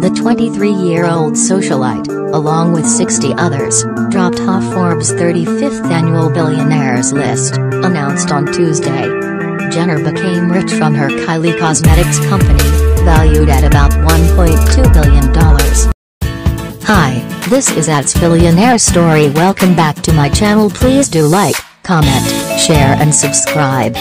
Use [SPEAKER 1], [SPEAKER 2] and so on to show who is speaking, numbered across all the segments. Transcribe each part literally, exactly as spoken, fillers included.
[SPEAKER 1] The twenty-three-year-old socialite, along with sixty others, dropped off Forbes' thirty-fifth annual Billionaires list, announced on Tuesday. Jenner became rich from her Kylie cosmetics company, valued at about one point two billion dollars. Hi, this is at's Billionaire Story. Welcome back to my channel. Please do like, comment, share and subscribe.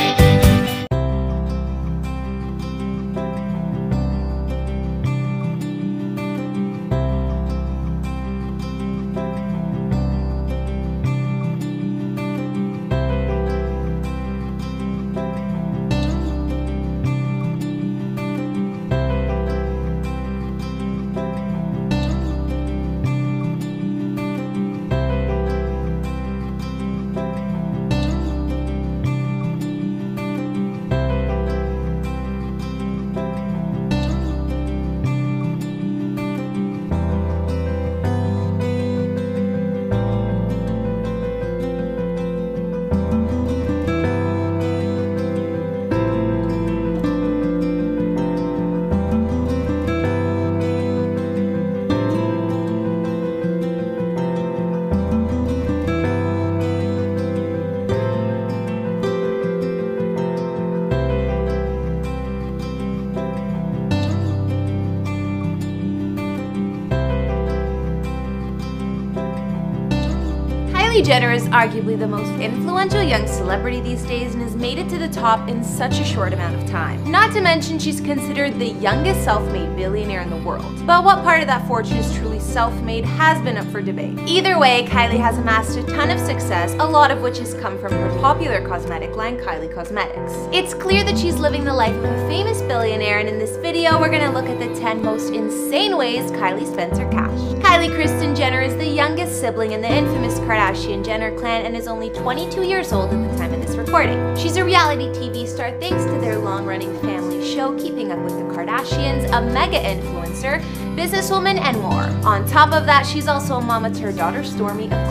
[SPEAKER 2] Kylie Jenner is arguably the most influential young celebrity these days and has made it to the top in such a short amount of time. Not to mention she's considered the youngest self-made billionaire in the world. But what part of that fortune is truly self-made has been up for debate. Either way, Kylie has amassed a ton of success, a lot of which has come from her popular cosmetic line, Kylie Cosmetics. It's clear that she's living the life of a famous billionaire, and in this video we're gonna look at the ten most insane ways Kylie spends her cash. Kylie Kristen Jenner is the youngest sibling in the infamous Kardashian-Jenner clan and is only twenty-two years old at the time of this recording. She's a reality T V star thanks to their long-running family show Keeping Up with the Kardashians, a mega influencer, businesswoman, and more. On top of that, she's also a mama to her daughter Stormi, of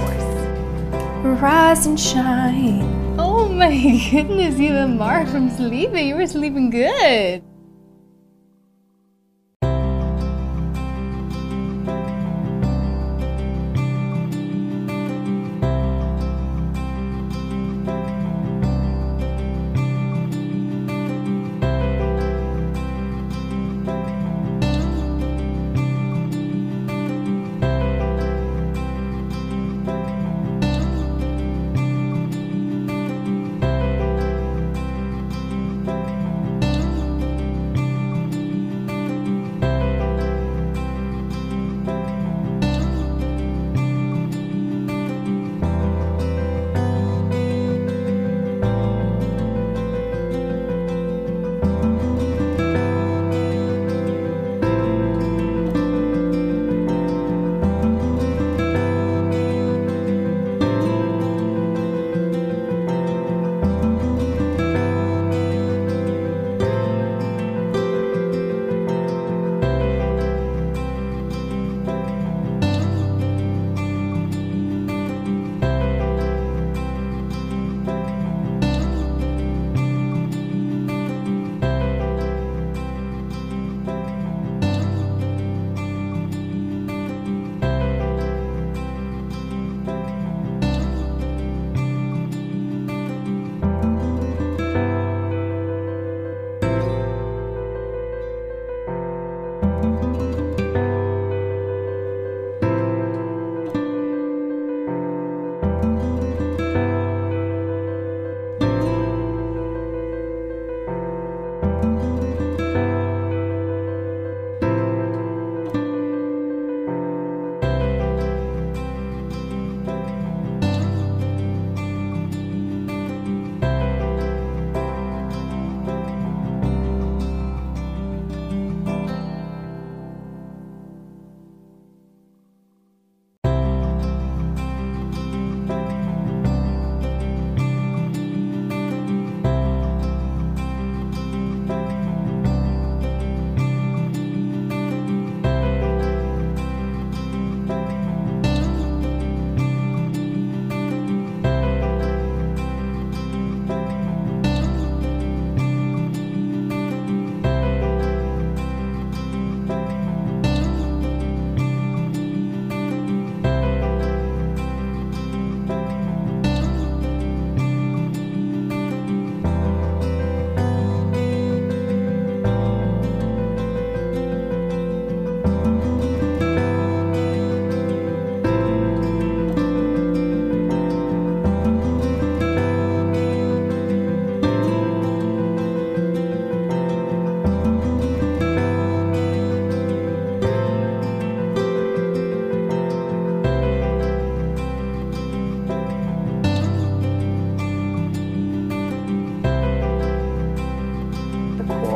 [SPEAKER 2] course.
[SPEAKER 3] Rise and shine. Oh my goodness, you look marked from sleeping. You were sleeping good.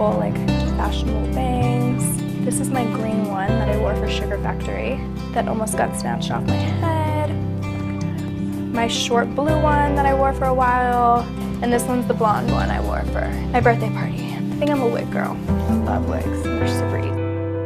[SPEAKER 4] cool, like, fashionable bangs. This is my green one that I wore for Sugar Factory that almost got snatched off my head. My short blue one that I wore for a while. And this one's the blonde one I wore for my birthday party. I think I'm a wig girl. I love wigs. They're super easy.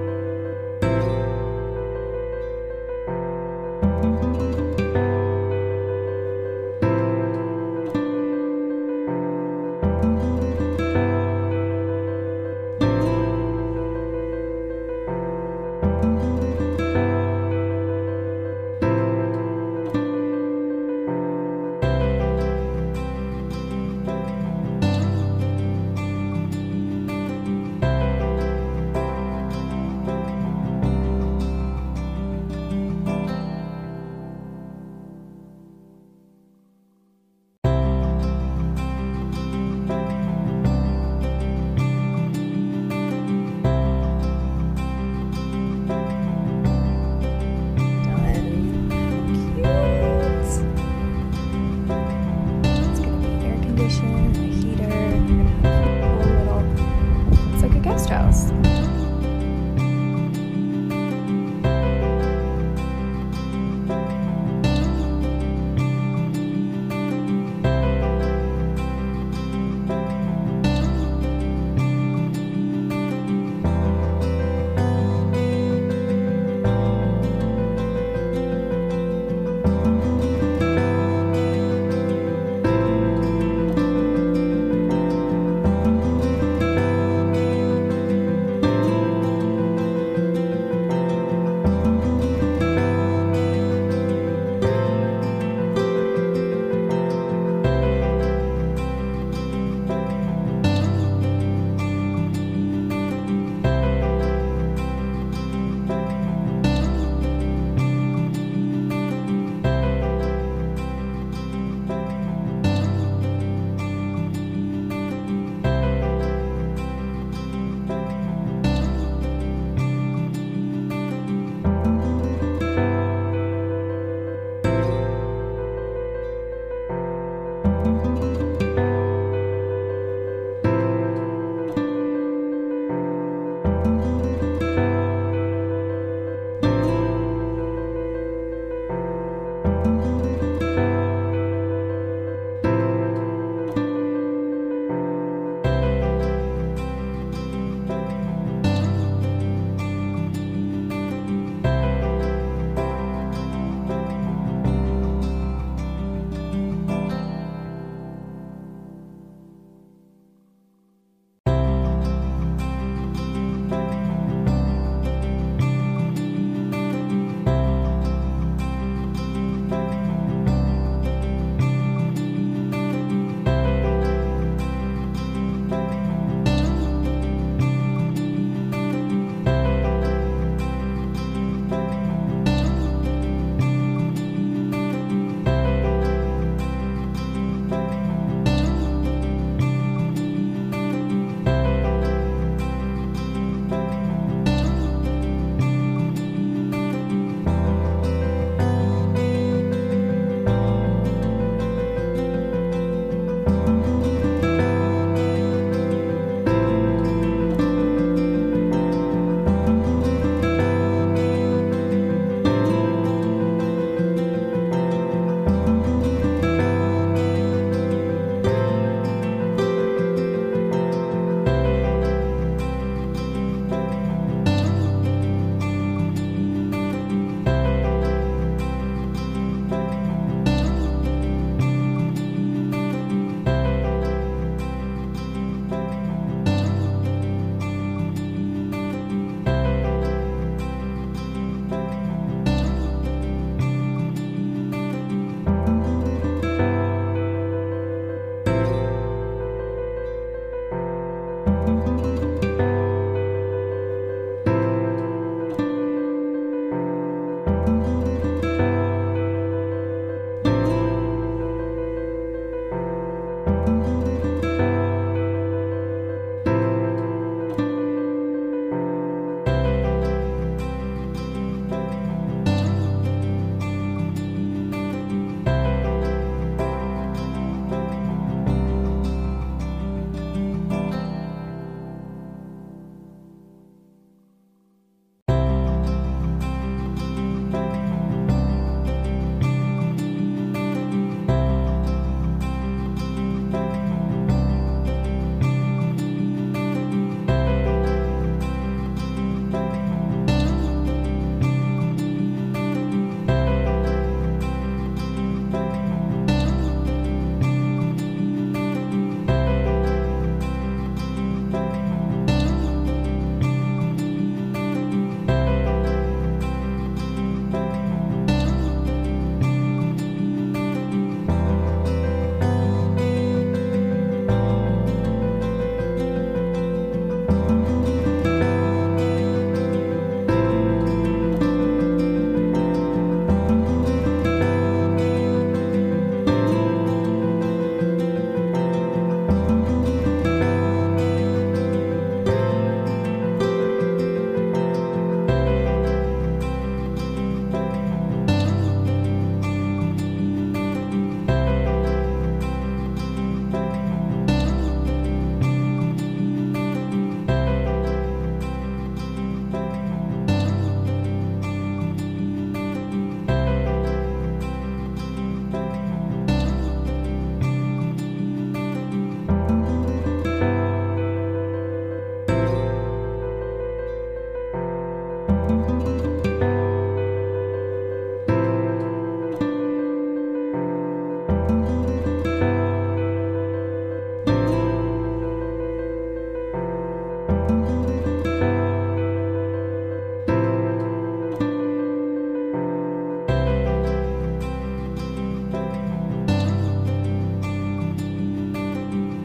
[SPEAKER 4] House.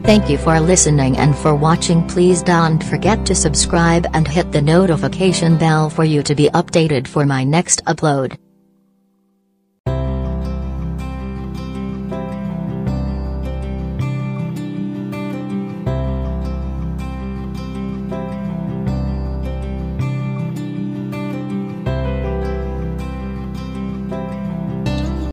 [SPEAKER 1] Thank you for listening and for watching. Please don't forget to subscribe and hit the notification bell for you to be updated for my next upload.